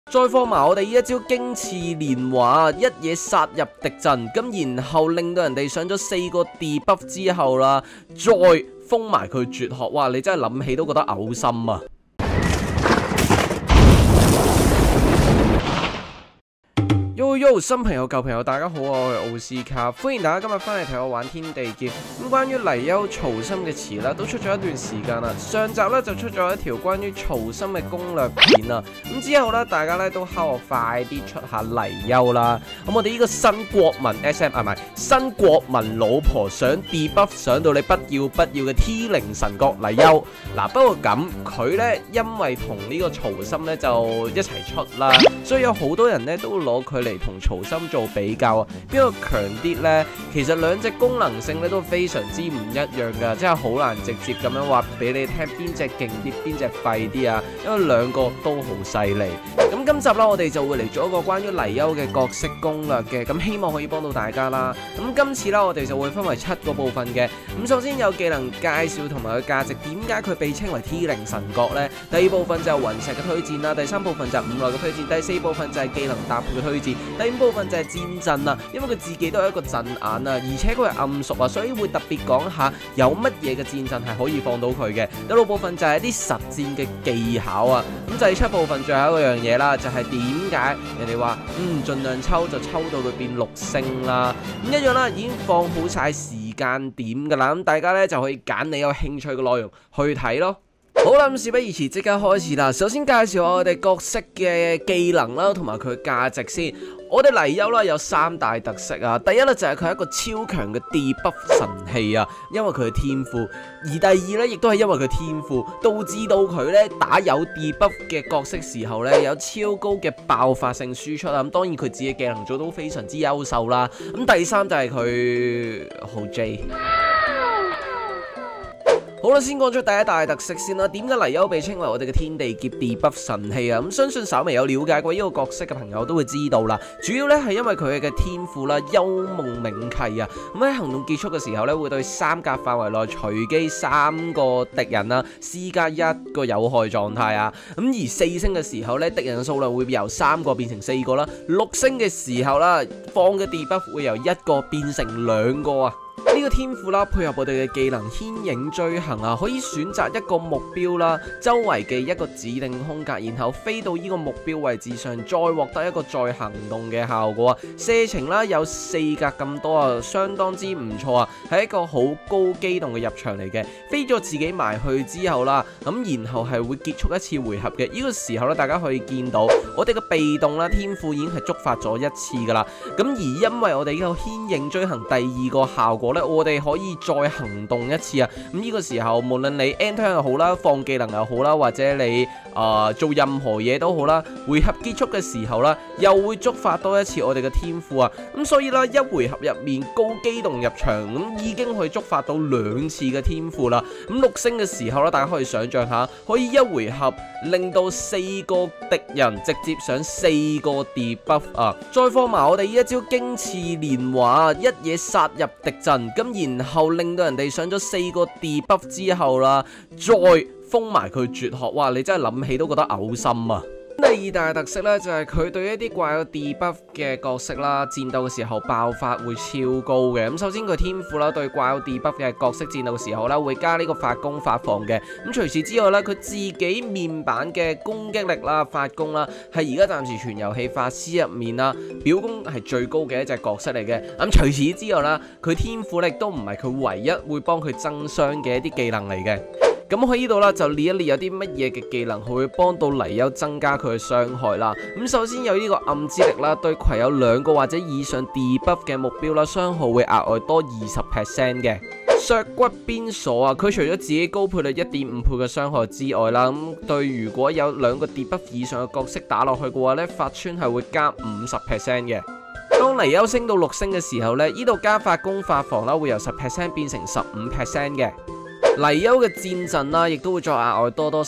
再放埋我哋呢一招驚刺連華，一嘢殺入敵陣，咁然後令到人哋上咗4個 debuff 之後啦，再封埋佢絕學，哇！你真係諗起都覺得嘔心啊！新朋友舊朋友大家好，我係奧斯卡，歡迎大家今日翻嚟睇我玩天地劫。咁關於黎丘曹參嘅詞啦，都出咗一段時間啦。上集咧就出咗一條關於曹參嘅攻略片啊。咁之後咧，大家咧都敲我快啲出下黎丘啦。咁我哋呢個新國民 SM 唔係新國民老婆想 debuff 上到你不要嘅 T0 神角黎丘。嗱，不過咁佢咧因為同呢個曹參咧就一齊出啦，所以有好多人咧都攞佢嚟同曹參做比較啊，邊個強啲呢？其實兩隻功能性咧都非常之唔一樣噶，真係好難直接咁樣話俾你聽邊隻勁啲，邊隻廢啲啊！因為兩個都好犀利。咁今集啦，我哋就會嚟做一個關於黎丘嘅角色攻略嘅，咁希望可以幫到大家啦。咁今次啦，我哋就會分為7個部分嘅。咁首先有技能介紹同埋佢價值，點解佢被稱為 T0 神角呢？第2部分就係雲石嘅推薦啦，第3部分就係5內嘅推薦，第4部分就係技能搭配嘅推薦，第5部分就係戰陣啊，因為佢自己都係一個陣眼啊，而且佢係暗熟啊，所以會特別講下有乜嘢嘅戰陣係可以放到佢嘅。第6部分就係一啲實戰嘅技巧啊，咁第7部分最後一樣嘢啦，就係點解人哋話盡量抽就抽到佢變6星啦，咁一樣啦，已經放好晒時間點噶啦，咁大家咧就可以揀你有興趣嘅內容去睇咯。好啦，咁事不宜遲，即刻開始啦。首先介紹下我哋角色嘅技能啦，同埋佢價值先。我哋黎丘啦有3大特色啊。第一咧就係佢係一個超強嘅 debuff 神器啊，因為佢嘅天賦；而第2咧亦都係因為佢天賦，導致到佢咧打有 debuff 嘅角色時候咧有超高嘅爆發性輸出啊。咁當然佢自己技能做到非常之優秀啦。咁第3就係佢好 J。好啦，先講咗第一大特色先啦。點解黎丘被稱為我哋嘅天地劫 debuff 神器啊？咁相信稍微有了解過呢個角色嘅朋友都會知道啦。主要咧係因為佢嘅天賦啦，幽夢冥契啊。咁喺行動結束嘅時候咧，會對3格範圍內隨機3個敵人啦施加1個有害狀態啊。咁而4星嘅時候咧，敵人嘅數量會由3個變成4個啦。6星嘅時候啦，放嘅 debuff 會由1個變成2個啊。呢個天賦啦，配合我哋嘅技能牽影追行啊，可以選擇一個目標啦，周圍嘅一個指定空格，然後飛到呢個目標位置上，再獲得一個再行動嘅效果啊。射程啦有4格咁多啊，相當之唔錯啊，係一個好高機動嘅入場嚟嘅。飛咗自己埋去之後啦，咁然後係會結束一次回合嘅。呢個時候咧，大家可以見到我哋嘅被動啦，天賦已經係觸發咗1次噶啦。咁而因為我哋呢個牽影追行第2個效果咧，我哋可以再行動1次啊！咁呢個時候，無論你 end turn 又好啦，放技能又好啦，或者你做任何嘢都好啦，回合結束嘅時候啦，又會觸發多1次我哋嘅天賦啊！咁所以啦，一回合入面高機動入場，咁已經可以觸發到2次嘅天賦啦。咁6星嘅時候啦，大家可以想象下，可以一回合令到4個敵人直接上4個 debuff 啊！再放埋我哋呢一招驚刺連華，一嘢殺入敵陣，咁然後令到人哋上咗4個 debuff 之後啦，再封埋佢絕學，哇！你真係諗起都覺得嘔心啊！第2大特色咧就係佢對一啲掛有 debuff 嘅角色啦，戰鬥嘅時候爆發會超高嘅。咁首先佢天賦啦，對掛有 debuff 嘅角色戰鬥嘅時候咧會加呢個發攻發防嘅。咁除此之外咧，佢自己面板嘅攻擊力啦、發攻啦，係而家暫時全遊戲法師入面啦，表攻係最高嘅一隻角色嚟嘅。咁除此之外啦，佢天賦力都唔係佢唯一會幫佢增傷嘅一啲技能嚟嘅。咁喺呢度啦，就列一列有啲乜嘢嘅技能會幫到黎丘增加佢嘅傷害啦。咁首先有呢個暗之力啦，對攜有2個或者以上 debuff 嘅目標啦，傷害會額外多20% 嘅。削骨鞭鎖啊，佢除咗自己高倍率1.5倍嘅傷害之外啦，咁對如果有2個 debuff 以上嘅角色打落去嘅話咧，發穿係會加50% 嘅。當黎丘升到6星嘅時候咧，呢度加發攻發防啦，會由10% 變成15% 嘅。 黎優嘅戰陣啦，亦都會再額外多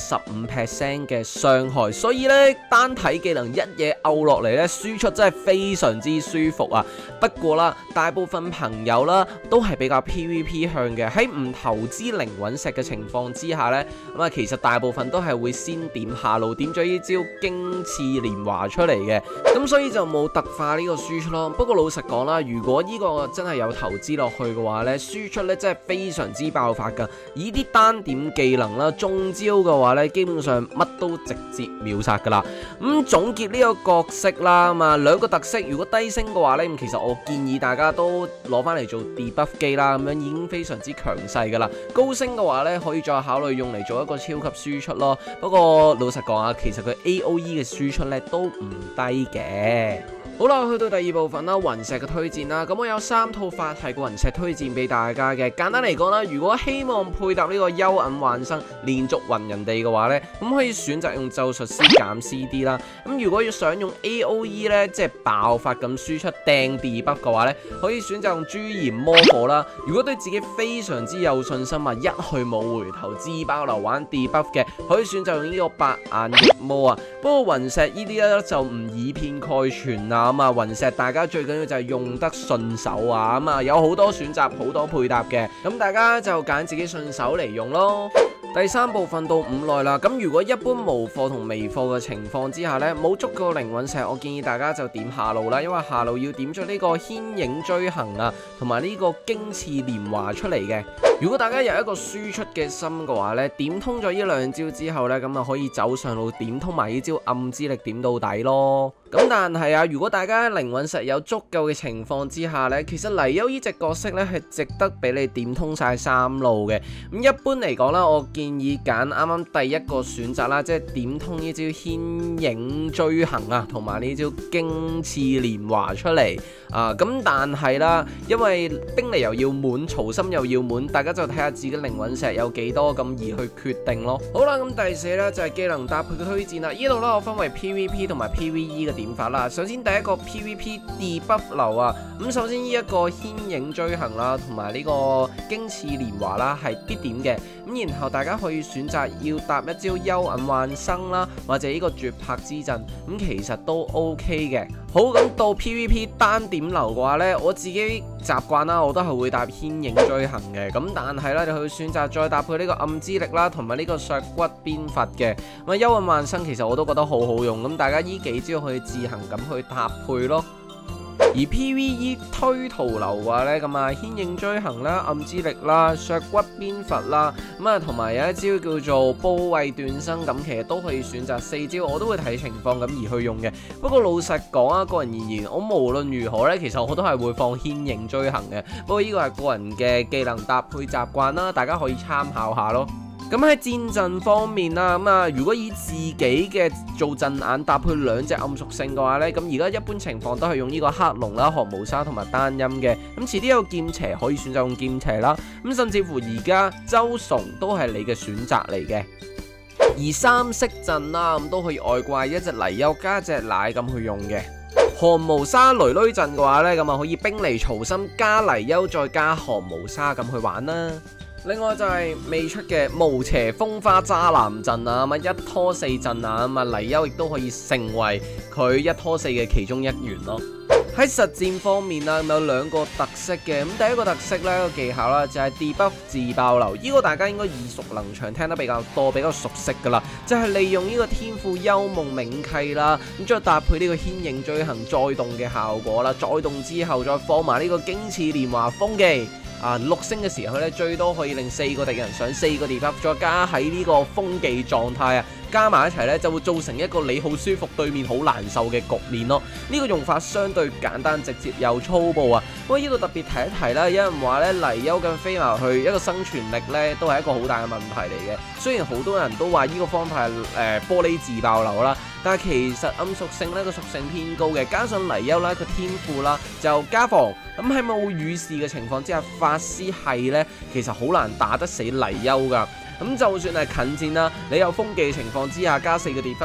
15% 嘅傷害，所以咧單體技能一嘢毆落嚟咧，輸出真係非常之舒服啊！不過啦，大部分朋友啦都係比較 PVP 向嘅，喺唔投資靈魂石嘅情況之下咧，咁啊其實大部分都係會先點下路，點咗呢招驚刺連華出嚟嘅，咁所以就冇特化呢個輸出咯。不過老實講啦，如果呢個真係有投資落去嘅話咧，輸出咧真係非常之爆發噶。以啲單點技能啦，中招嘅話咧，基本上乜都直接秒殺噶啦。咁總結呢個角色啦，咁啊兩個特色，如果低升嘅話咧，咁其實我建議大家都攞翻嚟做 debuff 機啦，咁樣已經非常之強勢噶啦。高升嘅話咧，可以再考慮用嚟做一個超級輸出咯。不過老實講啊，其實佢 AOE 嘅輸出咧都唔低嘅。好啦，去到第二部分啦，雲石嘅推薦啦，咁我有3套法系嘅雲石推薦俾大家嘅。簡單嚟講啦，如果希望配搭呢個幽暗幻生連續暈人哋嘅話呢，咁可以選擇用咒術師減 CD 啦。咁如果要想用 AOE 呢，即係爆發咁輸出掟 debuff 嘅話呢，可以選擇用朱炎魔火啦。如果對自己非常之有信心啊，一去冇回頭自爆流玩 debuff 嘅，可以選擇用呢個白眼翼魔啊。不過雲石呢啲咧就唔以偏概全啦。咁啊，雲石大家最緊要就係用得順手啊，咁啊有好多選擇，好多配搭嘅，咁大家就揀自己順手嚟用咯。第3部分到5內啦，咁如果一般無貨同微貨嘅情況之下呢，冇足夠靈魂石，我建議大家就點下路啦，因為下路要點咗呢個牽影追行啊，同埋呢個驚刺連華出嚟嘅。如果大家有一個輸出嘅心嘅話呢，點通咗呢兩招之後呢，咁啊可以走上路點通埋呢招暗之力點到底咯。咁但係啊，如果大家靈魂石有足夠嘅情況之下呢，其實黎優呢隻角色呢係值得俾你點通晒3路嘅。咁一般嚟講啦，我建議揀啱啱第一個選擇啦，即係點通呢招牽影追行啊，同埋呢招驚刺連華出嚟啊。咁但係啦，因為兵力又要滿，曹心又要滿，大家就睇下自己靈魂石有幾多，咁而去決定咯。好啦，咁第4呢就係技能搭配嘅推薦啦。呢度呢我分為 PVP 同埋 PVE 嘅點法啦。首先第一個 PVP debuff 流啊，咁首先呢一個牽影追行啦，同埋呢個驚刺連華啦係必點嘅。咁然後大家可以選擇要搭一招幽暗幻生啦，或者呢個絕魄之陣，咁其實都 OK 嘅。好，咁到 PVP 單點流嘅話呢，我自己習慣啦，我都係會搭牽影追行嘅。咁但係咧，你可以選擇再搭配呢個暗之力啦，同埋呢個削骨鞭伐嘅。咁幽暗幻生其實我都覺得好好用，咁大家呢幾招可以自行咁去搭配咯。而 PVE 推圖流嘅話呢，咁啊牽影追行啦、暗之力啦、削骨鞭伐啦，咁啊同埋有一招叫做部位斷生，咁其實都可以選擇4招，我都會睇情況咁而去用嘅。不過老實講啊，個人而言，我無論如何呢，其實我都係會放牽影追行嘅。不過呢個係個人嘅技能搭配習慣啦，大家可以參考下咯。咁喺戰陣方面啦，咁啊如果以自己嘅做陣眼搭配2隻暗屬性嘅話呢，咁而家一般情況都係用呢個黑龍啦、寒無沙同埋單音嘅。咁遲啲有劍邪可以選擇用劍邪啦，咁甚至乎而家周崇都係你嘅選擇嚟嘅。而3色陣啦，咁都可以外掛一隻黎優加隻奶咁去用嘅。寒無沙雷雷陣嘅話呢，咁啊可以冰離曹心加黎優再加寒無沙咁去玩啦。另外就係未出嘅無邪風花渣男陣啊，咁1拖4陣啊，咁啊黎優亦都可以成為佢1拖4嘅其中一員咯。喺實戰方面啦，有2個特色嘅。咁第一個特色呢個技巧啦，就係 debuff 自爆流，呢個大家應該耳熟能詳，聽得比較多，比較熟悉噶啦，就係利用呢個天賦幽夢冥契啦，咁再搭配呢個牽影追行再動嘅效果啦，再動之後再放埋呢個驚刺連華風技。6星嘅時候咧，最多可以令4個敵人上4個 debuff， 再加喺呢個風技狀態啊，加埋一齊咧，就會造成一個你好舒服，對面好難受嘅局面咯。呢個用法相對簡單直接又粗暴啊！不過呢度特別提一提啦，有人話咧黎優咁飛埋去一個生存力咧，都係一個好大嘅問題嚟嘅。雖然好多人都話呢個方法係玻璃自爆流啦，但係其實暗屬性呢個屬性偏高嘅，加上黎優啦個天賦啦就加防，咁喺冇羽士嘅情況之下，法師係呢其實好難打得死黎優噶。咁就算係近戰啦，你有風技嘅情況之下，加4個 debuff，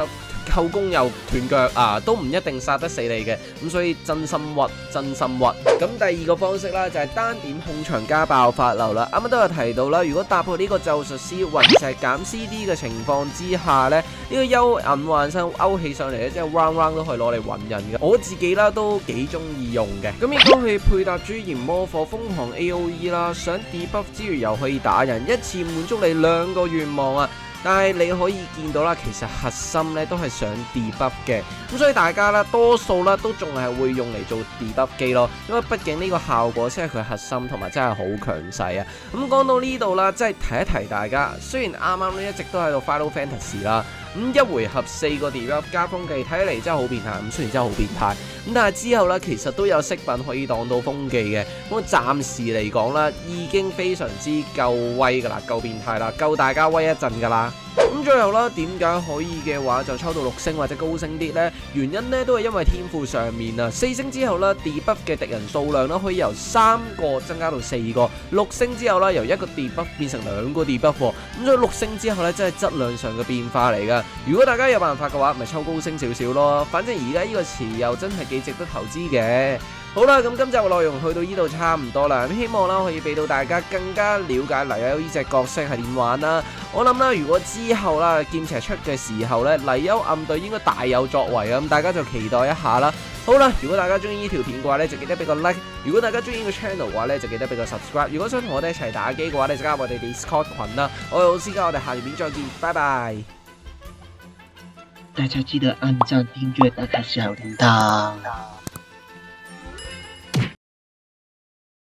後宮又斷腳啊，都唔一定殺得死你嘅。咁所以真心屈，真心屈。咁第二個方式啦，就係單點控場加爆發流啦。啱啱都有提到啦，如果搭配呢個咒術師雲石減 CD 嘅情況之下呢，呢個幽銀幻身勾起上嚟咧，即係 round round 都可以攞嚟暈人嘅。我自己啦都幾中意用嘅。咁亦都可以配搭朱炎魔火瘋狂 AOE 啦，想 debuff 之餘又可以打人，一次滿足你2個願望啊！但係你可以見到啦，其實核心咧都係想 debuff 嘅，咁所以大家啦多數啦都仲係會用嚟做 debuff 機咯，因為畢竟呢個效果先係佢核心同埋真係好強勢啊！咁講到呢度啦，即係提一提大家，雖然啱啱咧一直都喺度 Final Fantasy 啦，咁一回合4個 debuff 加風技，睇起嚟真係好變態，咁雖然真係好變態，咁但係之後咧其實都有飾品可以擋到風技嘅，咁暫時嚟講啦，已經非常之夠威噶啦，夠變態啦，夠大家威一陣噶啦。咁最後啦，點解可以嘅話就抽到6星或者高星啲呢？原因呢都係因為天賦上面啊，4星之後啦，debuff 嘅敵人數量啦可以由3個增加到4個，6星之後啦由1個 debuff 變成2個 debuff，咁所以6星之後呢，真係質量上嘅變化嚟噶。如果大家有辦法嘅話，咪抽高星少少咯。反正而家呢個詞又真係幾值得投資嘅。好啦，咁今集嘅內容去到呢度差唔多啦，咁希望啦可以俾到大家更加了解黎優呢隻角色係點玩啦。我諗啦，如果之後啦劍邪出嘅時候呢，黎優暗隊應該大有作為啊，咁大家就期待一下啦。好啦，如果大家中意呢條片嘅話呢，就記得俾個 like；如果大家中意呢個 channel 嘅話呢，就記得俾個 subscribe。如果想同我哋一齊打機嘅話呢，就加入我哋 Discord 群啦。我係老師，我哋下條片再見，拜拜。 大家記得按讚、訂閱、打開小鈴鐺。